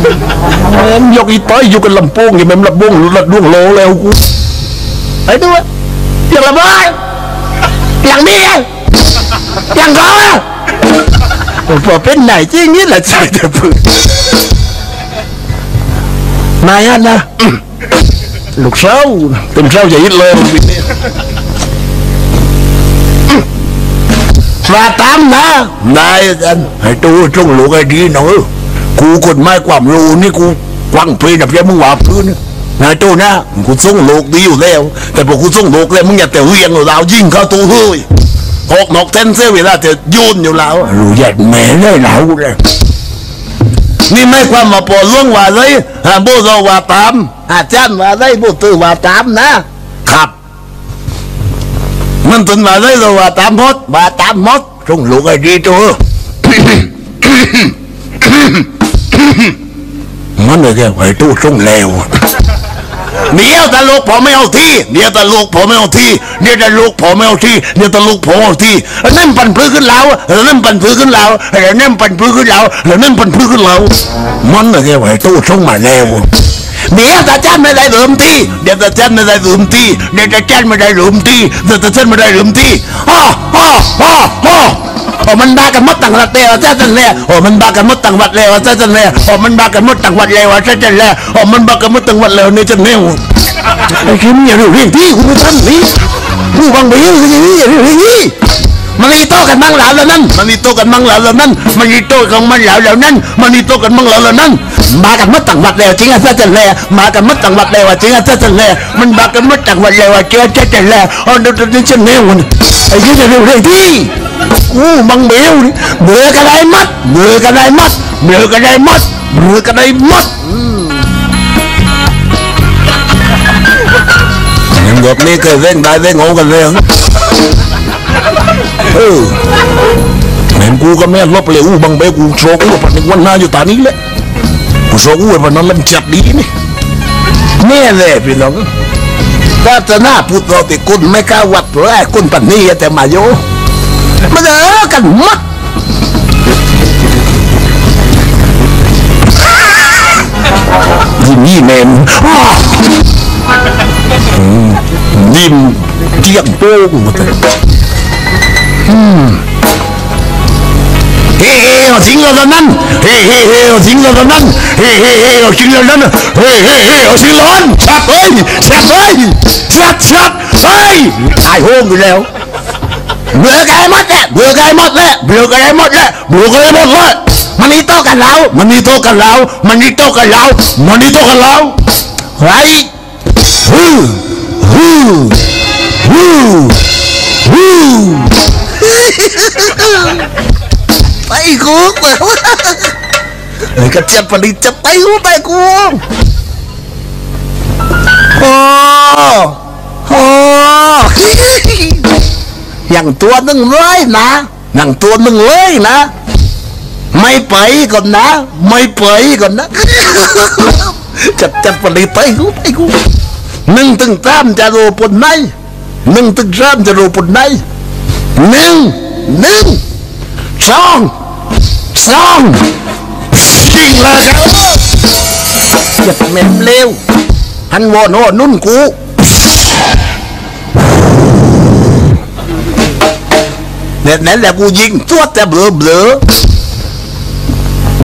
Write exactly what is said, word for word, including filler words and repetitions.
ยกอีต้อยอยู่กันลำโพงอย่างแม่ลำโพงหลุดล่วงโลแล้วกูไอ้ตัวอย่างละบ้าอย่างนี้อย่างเขาพอเป็นไหนจริงนี่แหละใจจะพึ่งนายนะลูกเช้าเป็นเช้าใหญ่เลยมาตามนะนายกันให้ตัวจงลูกไอ้ดีหน่อยกูกดไม้ความรู้นี่กูกว้างเพลินแบบยังมึงว่าพื้นนายตัวนะกูส่งลูกดีอยู่แล้วแต่พอกูส่งลูกแล้วมึงอย่าแต่เวียงเรายิงเข้าตัวเฮ้ยหกนกเต้นเสียเวลาจะยุ่นอยู่แล้วรู้ยัดแม่ได้หนาวเลยนี่ไม่ความมาปอล่วงว่าเลยฮะโบเราว่าตามอาจารย์ว่าได้โบตือว่าตามนะครับมันตุนว่าได้เราว่าตามหมดว่าตามหมดจงลูกไอ้ดีตัวมันเลยแกไอ้ตู้จงเลวเดี๋ยวตาลูกผมไม่เอาที่เดี๋ยวตาลูกผมไม่เอาที่เดี๋ยวตาลูกผมไม่เอาที่เดี๋ยวตาลูกผมเอาที่นั่นปั่นพื้นขึ้นแล้วนั่นปั่นพื้นขึ้นแล้วนั่นปั่นพื้นขึ้นแล้วนั่นปั่นพื้นขึ้นแล้วมันเลยแกไอ้ตู้จงมาเลวเดี๋ยวตาจันไม่ได้หลุมที่เดี๋ยวตาจันไม่ได้หลุมที่เดี๋ยวตาจันไม่ได้หลุมที่เดี๋ยวตาจันไม่ได้หลุมที่ฮ่าฮ่าฮ่าฮ่าโอ้มันบ้ากันมดต่างวัดเลยว่าเจ้าจันเลยโอ้มันบ้ากันมดต่างวัดเลยว่าเจ้าจันเลยโอ้มันบ้ากันมดต่างวัดเลยว่าเจ้าจันเลยโอ้มันบ้ากันมดต่างวัดเลยนี่จันเนี่ยไอ้คิมอย่าดูเรื่องที่คุณไม่ทำนี่ผู้บังเบลอย่างนี้อย่าดูเรื่องนี้มันมีโต้กันมั่งแล้วแล้วนั่นมันมีโต้กันมั่งแล้วแล้วนั่นมันมีโต้กันมั่งแล้วแล้วนั่นมันมีโต้กันมั่งแล้วแล้วนั่นมากันมดต่างวัดเลยจริงอ่ะเจ้าจันเลยมากันมดต่างวัดเลยว่าจริงอ่ะเจ้าจันเลยมันมากันมดต่างวัดเลยว่าเจ้าเจ้าจันเลยโอ้ดูดูนี่จันเนี่ยมันไอ้คิมอย่าดูเรื่องที่กูบังเบลเบื่อกันได้มัดเบื่อกันได้มัดเบื่อกันได้มัดเบื่อกันได้มัดยังแบบนี้เคยเล่นได้เล่นงงกันเลยเออเห็นกูก็แม่ลบเลยอู้บังเบลกูโชว์กูปันวันหน้าอยู่ตานี้แหละกูโชว์กูวันนั้นมันจับดีนี่แน่เลยพี่น้องถ้าจะหน้าพูดเราติดคุณไม่กล้าวัดแรกคุณปันนี่แต่มาโยมันเออกันมัดยิ้มยิ้มเองยิ้มเจียงโป้งเฮ้เฮ้เอาสิงเราตอนนั้นเฮ้เฮ้เฮ้เอาสิงเราตอนนั้นเฮ้เฮ้เฮ้เอาสิงเราตอนนั้นเฮ้เฮ้เฮ้เอาสิงร้อนชัดเอ้ยชัดเอ้ยชัดชัดเฮ้ยตายโหงอยู่แล้วเบื่อกันหมดแหละเบื่อกันหมดแหละเบื่อกันหมดแหละเบื่อกันหมดเลยมันนี่โตกันแล้วมันนี่โตกันแล้วมันนี่โตกันแล้วมันนี่โตกันแล้วเฮ้ยฮู้ฮู้ฮู้ฮู้ไปกูไอ้กระเจี๊ยบปนิจะไปกูไปกูโอ้โหอย่างตัวหนึ่งเลยนะอย่างตัวหนึ่งเลยนะไม่ไปก่อนนะไม่ไปก่อนนะจับจับปนิไปกูไปกูหนึ่งถึงสามจะรู้ผลไหนหนึ่งถึงสามจะรู้ผลไหนหนึ่งหนึ่งสองสองจริงเลยครับอย่าเม็ดเร็วฮันวอนโน่นุ่นกูเนี่ยนั่นแหละกูยิงตัวแต่เบลอเบลอ